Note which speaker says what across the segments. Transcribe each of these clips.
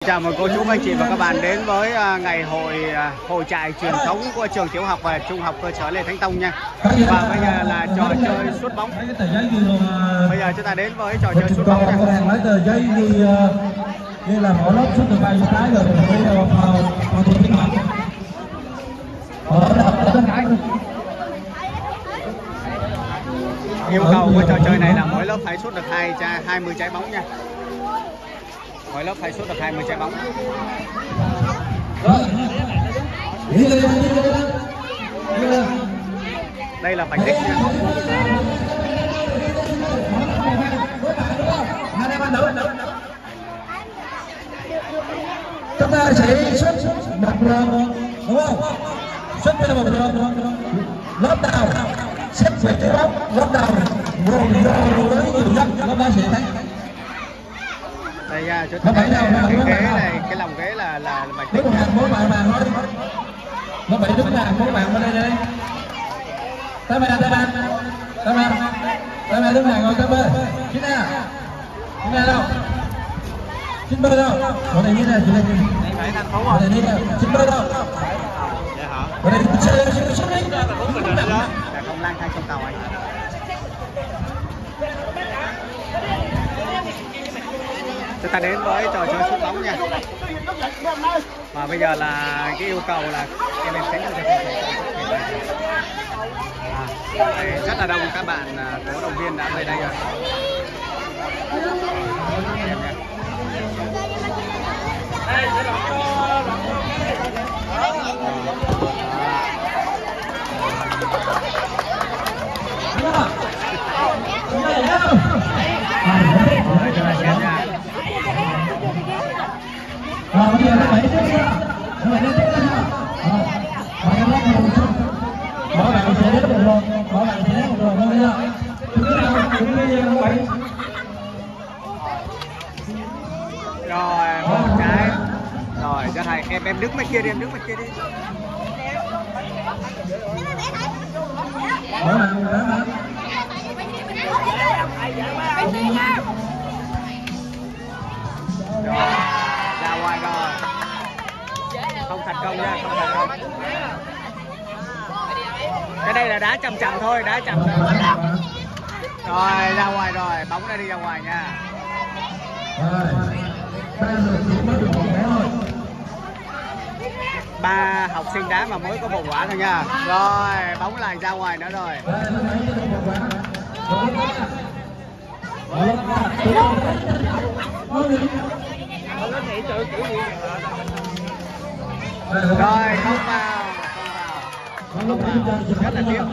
Speaker 1: chào mừng cô chú anh chị và các bạn đến với ngày hội trại truyền thống của trường tiểu học và trung học cơ sở Lê Thánh Tông nha. Và bây giờ là trò chơi sút bóng. Bây giờ chúng ta đến với trò chơi sút bóng nha.
Speaker 2: Lấy tờ giấy như là mỗi lớp sút được bao nhiêu cái rồi bây giờ vào tụi tiếng học.
Speaker 1: Yêu cầu của trò chơi này là mỗi lớp phải sút được 20 trái bóng nha. Mỗi lớp phải sút được 20 trái bóng. Đây là vạch đích nha.
Speaker 2: Chúng ta sẽ xuất một lần, đúng không? Xuất ra một lần, lớp nào xếp về trái bóng, lớp nào rồi với người dân, lớp đó sẽ thấy.
Speaker 1: Đây nha, chúng ta thấy cái ghế này, cái lòng ghế là vạch đích.
Speaker 2: Đứng hàng mỗi bạn thôi. Nó bị đứng hàng mỗi bạn bên đây đây. Tay mày đứng hàng ngồi tay bên. Chín A đâu? Chín B đâu? Ở đây như thế này, chị lên.
Speaker 1: Đấy thành phố
Speaker 2: Ở đây như thế này, chín B đâu?
Speaker 1: Dạ hả?
Speaker 2: Ở đây xe đi.
Speaker 1: Dạ không lang thang trong tàu anh. Chúng ta đến với trò chơi sút bóng nha. Và bây giờ là cái yêu cầu là em tránh cho rất là đông các bạn cổ động viên đã về đây rồi.
Speaker 2: Bây giờ nó phải tiếp ra. Nó phải tiếp ra. Mỗi bạn sẽ đến một lần. Mỗi bạn sẽ đến một lần thôi nha. Chúng bây giờ nó phải.
Speaker 1: Rồi, một trái. Rồi, cho thầy em đứng bên kia đi, em đứng bên kia đi.
Speaker 2: Mỗi bạn đó hả?
Speaker 1: Rồi, ra ngoài rồi. Không thành công nha, không thành công. Cái đây là đá chậm thôi, đá chậm thôi. Rồi, ra ngoài rồi, bóng đã đi ra ngoài nha. Ba học sinh đá mà mới có một quả thôi nha. Rồi, bóng lại ra ngoài nữa rồi. Rồi, không vào. Rất là tiếc.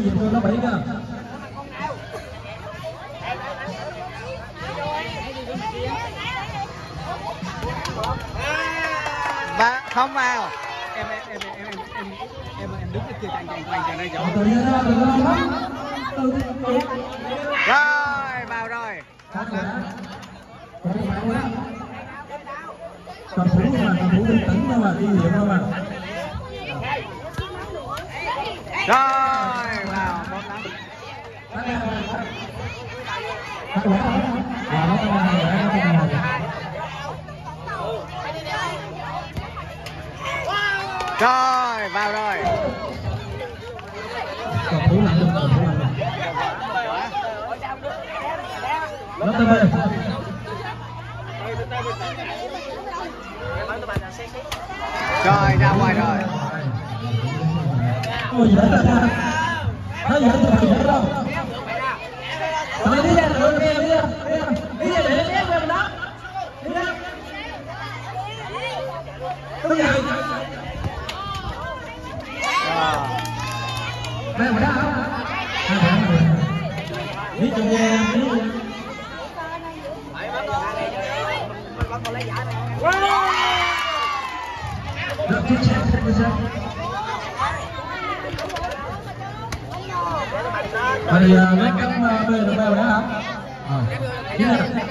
Speaker 1: Và không vào. Em đứng cái kia cạnh quanh cho nó giỏi. Rồi, vào rồi.
Speaker 2: Cầm thủ bình tĩnh đâu mà, kinh nghiệm đâu mà.
Speaker 1: Rồi, vào, tốt lắm. Rồi, vào rồi.
Speaker 2: Cầm thủ làm được, cầm thủ làm được. Lớp tay bên.
Speaker 1: Rồi, ra ngoài rồi.
Speaker 2: Ôi giỡn ra. Nó giỡn thì phải giỡn đâu. Rồi đi ra rồi, đi ra. Đi ra để ép em đó. Đi ra. Đúng rồi. Đây mà đó. Đi cho nghe, đi. Bây giờ nó cắm bê được bao đó hả? Chị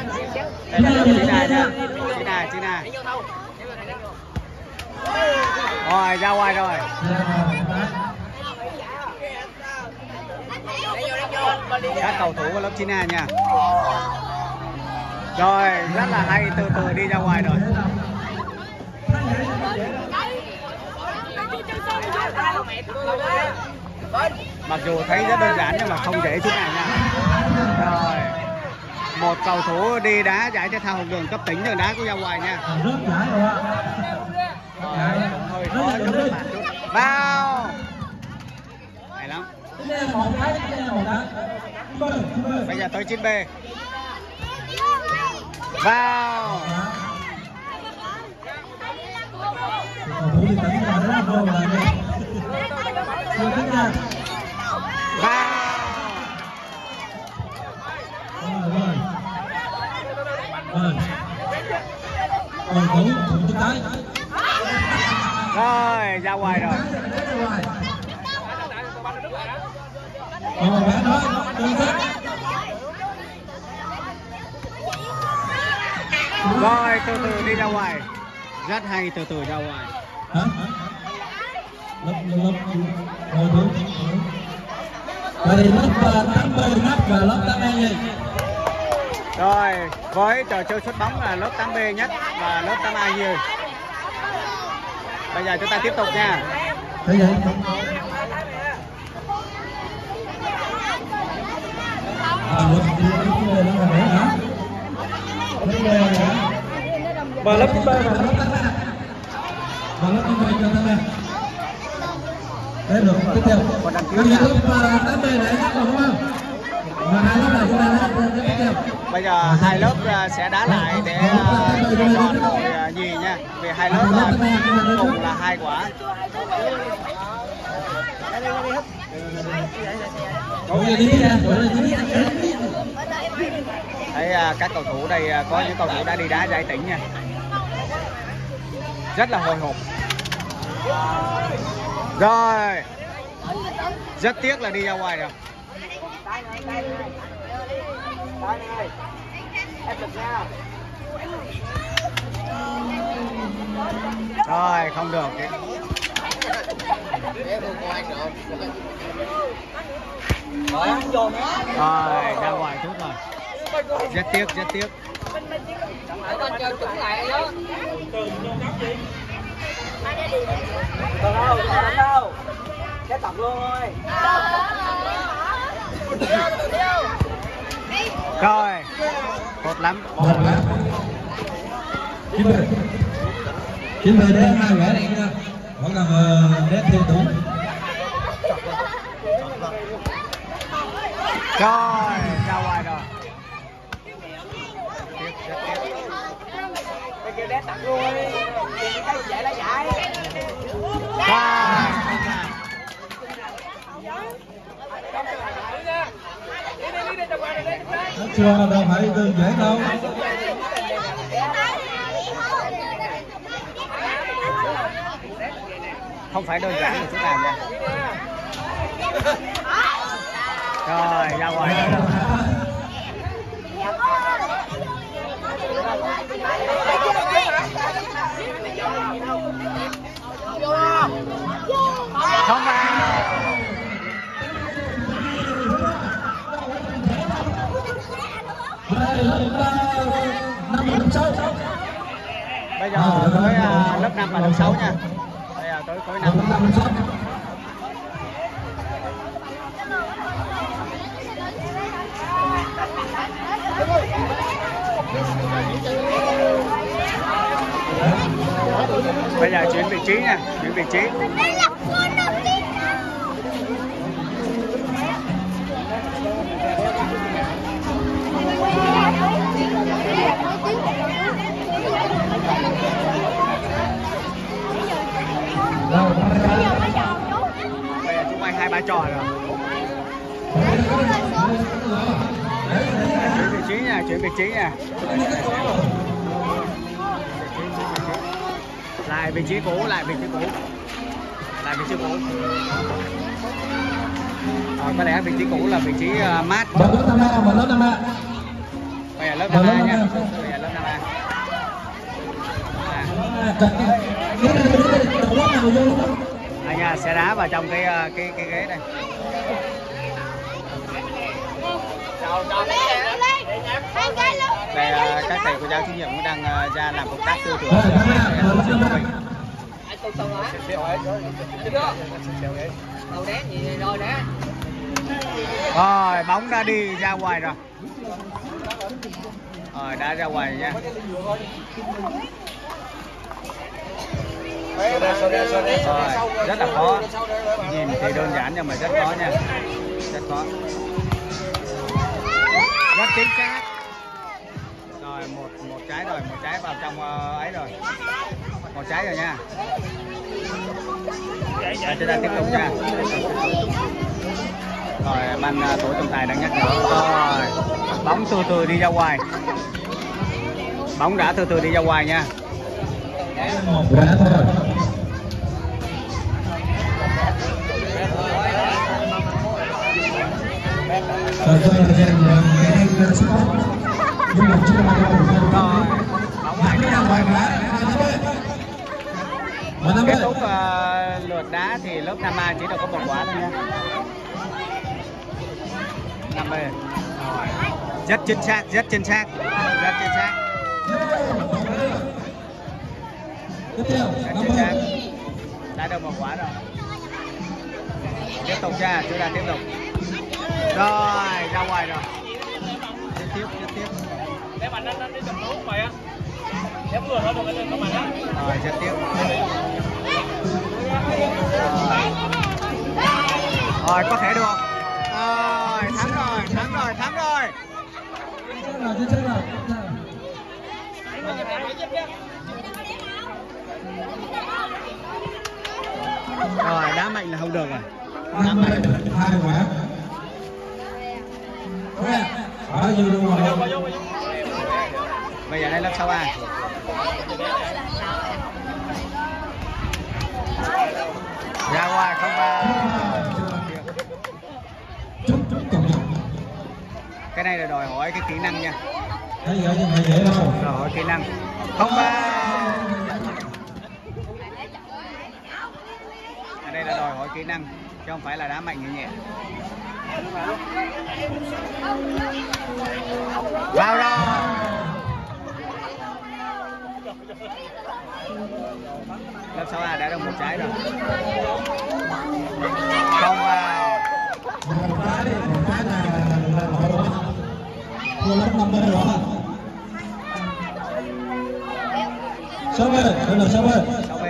Speaker 1: Nà. Rồi, ra ngoài rồi. Các cầu thủ của lớp 9A nha. Rồi, rất là hay, từ từ đi ra ngoài rồi. Mặc dù thấy rất đơn giản nhưng mà không dễ chút nào nha. Rồi, một cầu thủ đi đá giải thể thao học đường cấp tỉnh đường đá của Gia Hoài nha.
Speaker 2: Rớt giải rồi ạ.
Speaker 1: Hơi khó chút mà chút. Vào. Hay lắm. Bây giờ tới 9B. Vào. Rồi, ra ngoài rồi. Rồi, từ từ đi ra ngoài. Rất hay, từ từ ra ngoài.
Speaker 2: Hả? Lớp ngồi xuống. Vậy thì lớp 8B nhất và lớp 8A gì?
Speaker 1: Rồi, với trò chơi sút bóng là lớp 8B nhất và lớp 8A nhiều. Bây giờ chúng ta tiếp tục nha.
Speaker 2: Thế vậy? Và lớp 9B và lớp 8A. Và lớp 9B cho 8A. Đấy được, tiếp theo.
Speaker 1: Còn đăng ký
Speaker 2: lớp 8B này nhắc rồi đúng không? Và hai lớp này chúng ta tiếp theo.
Speaker 1: Bây giờ hai lớp sẽ đá lại để chọn đội nhì nha. Vì hai lớp cùng là 2 quả. Thấy các cầu thủ đây, có những cầu thủ đã đi đá giải tỉnh nha. Rất là hồi hộp. Rồi. Rất tiếc là đi ra ngoài rồi. Rồi, không được. Rồi, ra ngoài chút rồi. Rất tiếc, rất tiếc. Đâu, cái tập luôn thôi. Rồi, tốt lắm.
Speaker 2: Chín về đen hai quả này nha. Vẫn cần đét thêm đủ.
Speaker 1: Rồi, ra ngoài rồi. Bây giờ đét tập luôn. Cái giải là giải.
Speaker 2: Nó chưa đâu phải đơn giản đâu.
Speaker 1: Không phải đơn giản là chút nào nha. Rồi, ra ngoài rồi. Không vào. Bây giờ tới lớp 5 và lớp 6 nha. Bây giờ tới khối 5. Bây giờ chuyển vị trí nha, chuyển vị trí. Bây giờ chúng anh 2-3 trò rồi. Chuyển vị trí nha, chuyển vị trí nha. Lại vị trí cũ, lại vị trí cũ. Lại vị trí cũ. Có lẽ vị trí cũ là vị trí mát.
Speaker 2: Lớp 5A, lớp 5A.
Speaker 1: Bây giờ lớp 5A nha. Bây giờ lớp 5A. Anh sẽ đá vào trong cái ghế này. Đây các thầy cô giáo chủ nhiệm cũng đang ra làm công tác tư tưởng. Rồi bóng đã đi ra ngoài rồi. Rồi đã ra ngoài nha. Rồi, rất là khó. Nhìn thì đơn giản nhưng mà rất khó nha. Rất khó. Rất chính xác. Rồi một trái rồi, một trái vào trong ấy rồi. Một trái rồi nha. Rồi chúng ta tiếp tục nha. Rồi ban tổ trọng tài đang nhắc nhở. Rồi bóng từ từ đi ra ngoài. Bóng đã từ từ đi ra ngoài nha. Kết thúc lượt đá thì lớp 5A chỉ được có 1 quả thôi nha. 5B. Rất chính xác, rất chính xác, rất chính xác. Rất chính xác. Đã được 1 quả rồi. Tiếp tục nha, chúng ta tiếp tục. Rồi, ra ngoài rồi. Tiếp tiếp.
Speaker 3: Để mạnh anh đi chụp đúng mày á. Ép vừa thôi, đừng có lên mạnh á.
Speaker 1: Rồi, rất tiếp. Rồi, có thể được không? Rồi, thắng rồi, thắng rồi, thắng rồi. Rồi, đá mạnh là không được rồi. Đá mạnh
Speaker 2: 2 quả. Ở dư luôn rồi.
Speaker 1: Bây giờ đây lớp 6A. Ra ngoài không vào. Cái này là đòi hỏi cái kỹ năng nha. Đòi hỏi kỹ năng. Không vào. Ở đây là đòi hỏi kỹ năng chứ không phải là đá mạnh nhẹ nhẹ. Vào rồi. Lớp 6A đã được 1 trái rồi. Không vào.
Speaker 2: Sáu B nha.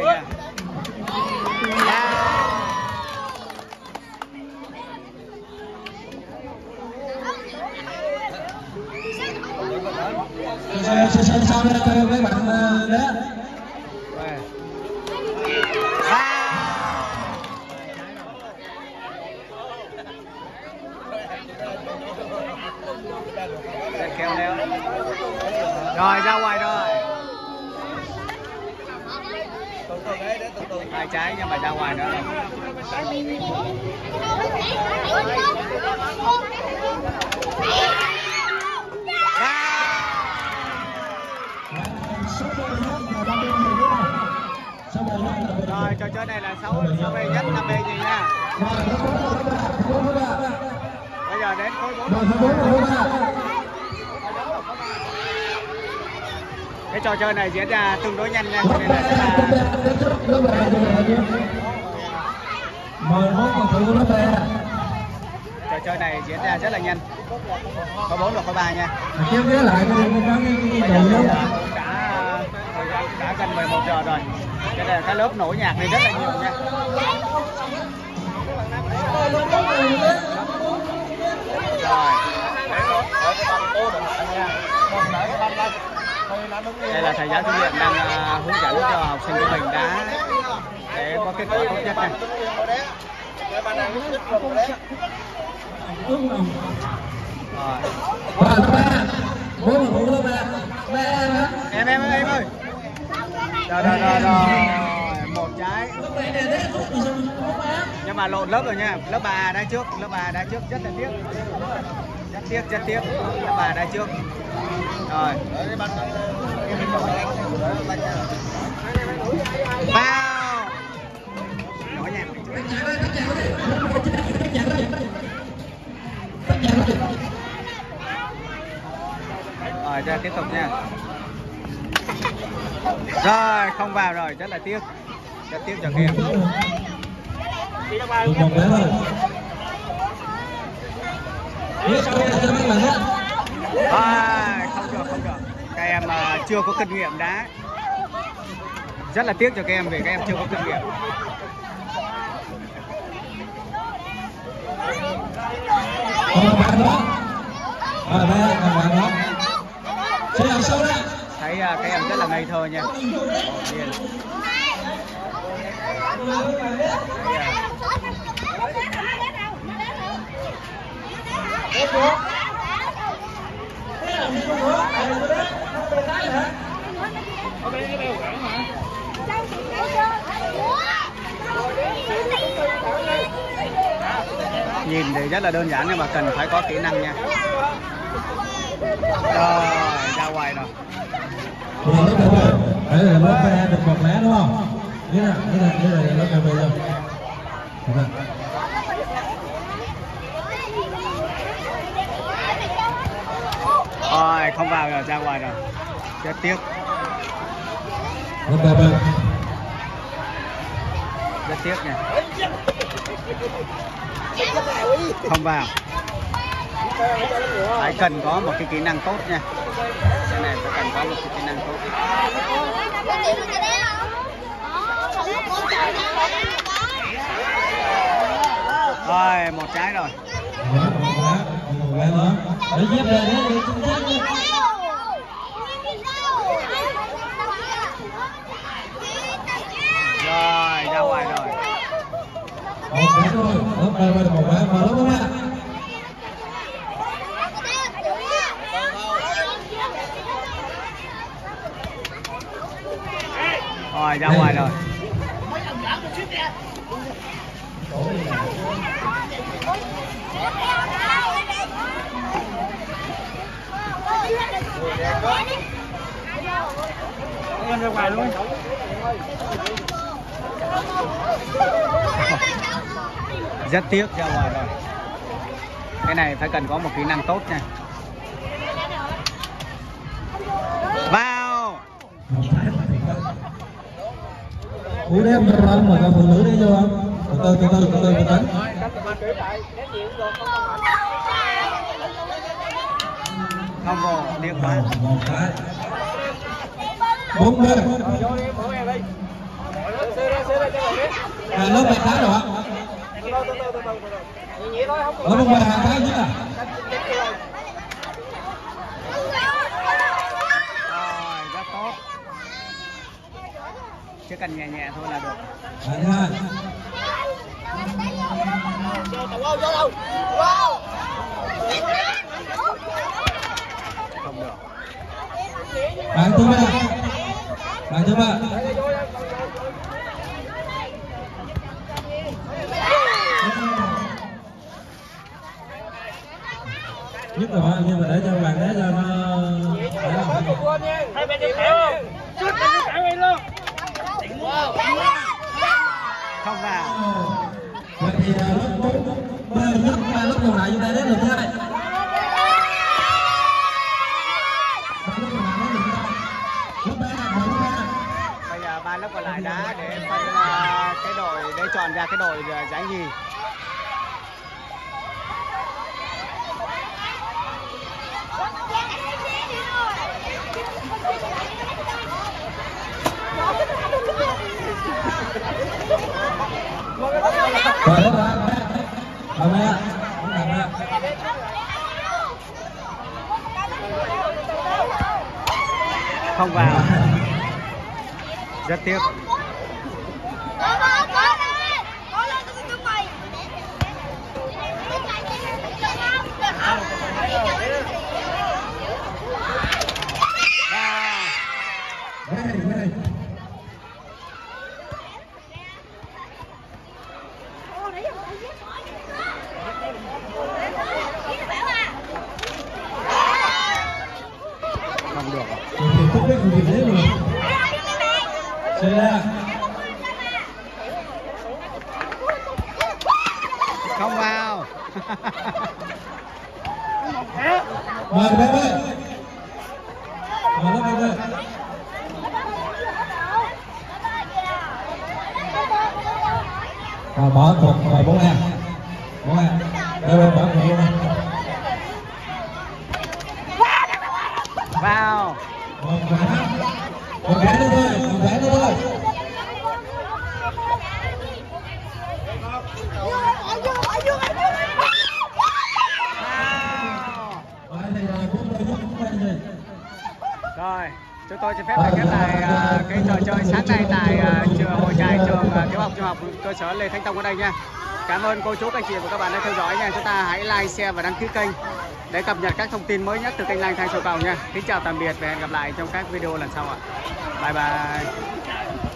Speaker 2: Sau đây mấy bạn đó.
Speaker 1: Kéo leo. Rồi ra ngoài rồi. 2 trái nhưng mà ra ngoài nữa. Rồi trò chơi này là 6B nhất 5B gì nha. Bây giờ đến khối 4. Cái trò chơi này diễn ra tương đối nhanh nha, cho nên là rất là trò chơi này diễn ra rất là nhanh. Khối 4 và khối 3 nha. Bây giờ đã gần 11 giờ rồi. Cho nên là cái lớp nổi nhạc này rất là nhiều nha. Đây là thầy giáo chủ nhiệm đang hướng dẫn cho học sinh của mình đá để có kết quả tốt nhất này. Em ơi. Rồi. 1 trái. Nhưng mà lộn lớp rồi nha. Lớp 3 đá trước, rất là tiếc. Rất tiếc. Lớp 3 đá trước. Rồi. Vào. Nhỏ nhẹ. Rồi ra tiếp tục nha. Rồi không vào rồi, rất là tiếc. Rất tiếc cho các em.
Speaker 3: Đi ra ngoài
Speaker 2: Một vé thôi.
Speaker 1: Không được. Các em chưa có kinh nghiệm đá. Rất là tiếc cho các em vì các em chưa có kinh nghiệm.
Speaker 2: Bạn đó. Đây, bạn đó. Sẽ làm sao đây?
Speaker 1: Thấy các em rất là ngây thơ nha. Nhìn thì rất là đơn giản nhưng mà cần phải có kỹ năng nha. Rồi, ra ngoài rồi.
Speaker 2: Đấy là lớp ve được một vé đúng không? Như là lớp ve rồi.
Speaker 1: Rồi, không vào rồi, ra ngoài rồi. Rất tiếc.
Speaker 2: Lớp ve.
Speaker 1: Rất tiếc nha. Không vào. Phải cần có một cái kỹ năng tốt nha. Cái này phải cần có một cái kỹ năng tốt. Rồi, một trái rồi.
Speaker 2: Một vé nữa. Để dép lên đấy.
Speaker 1: Rồi, ra ngoài rồi.
Speaker 2: Một vé thôi. Lớp ve một vé mà lớp ve.
Speaker 1: Rồi, ra ngoài rồi.
Speaker 3: Lên ra ngoài luôn.
Speaker 1: Rất tiếc, ra ngoài rồi. Cái này phải cần có một kỹ năng tốt nha. Vào.
Speaker 2: Cú đếm run mà các phụ nữ đi vô không? Từ từ bình tĩnh.
Speaker 1: Không vô, điên quá.
Speaker 2: Một cái. 4 bên. Lớp bạch đá rồi hả? Lớp bông bạch đá chứ à?
Speaker 1: Rồi, rất tốt. Chỉ cần nhẹ nhẹ thôi là được. Không được.
Speaker 2: Bạn thứ ba. Nhất là bao nhiêu mà để cho bạn để cho nó
Speaker 3: Hai bên đi thẻo. Chút đi thẻo đi luôn.
Speaker 1: Không vào.
Speaker 2: vậy thì lớp 4 nhất ba lớp còn lại chúng ta đến lượt thứ hai.
Speaker 1: Bây giờ ba lớp còn lại đá để phân cái đội để chọn ra cái đội giải nhì. Không vào. Rất tiếc. Không được. Không vào.
Speaker 2: Mời bé ơi. Mời lớp bé ơi. Bỏ cuộc rồi bóng em. Bóng em. Đây bỏ cuộc luôn.
Speaker 1: Vào.
Speaker 2: Một cái nữa thôi, một cái nữa thôi.
Speaker 1: Rồi, chúng tôi xin phép được khép lại cái trò chơi sáng nay tại hội trại trường tiểu học trung học cơ sở Lê Thánh Tông ở đây nha. Cảm ơn cô chú, các anh chị và các bạn đã theo dõi nha. Chúng ta hãy like, share và đăng ký kênh để cập nhật các thông tin mới nhất từ kênh Lang Thang Soi Cầu nha. Kính chào tạm biệt và hẹn gặp lại trong các video lần sau ạ. Bye bye.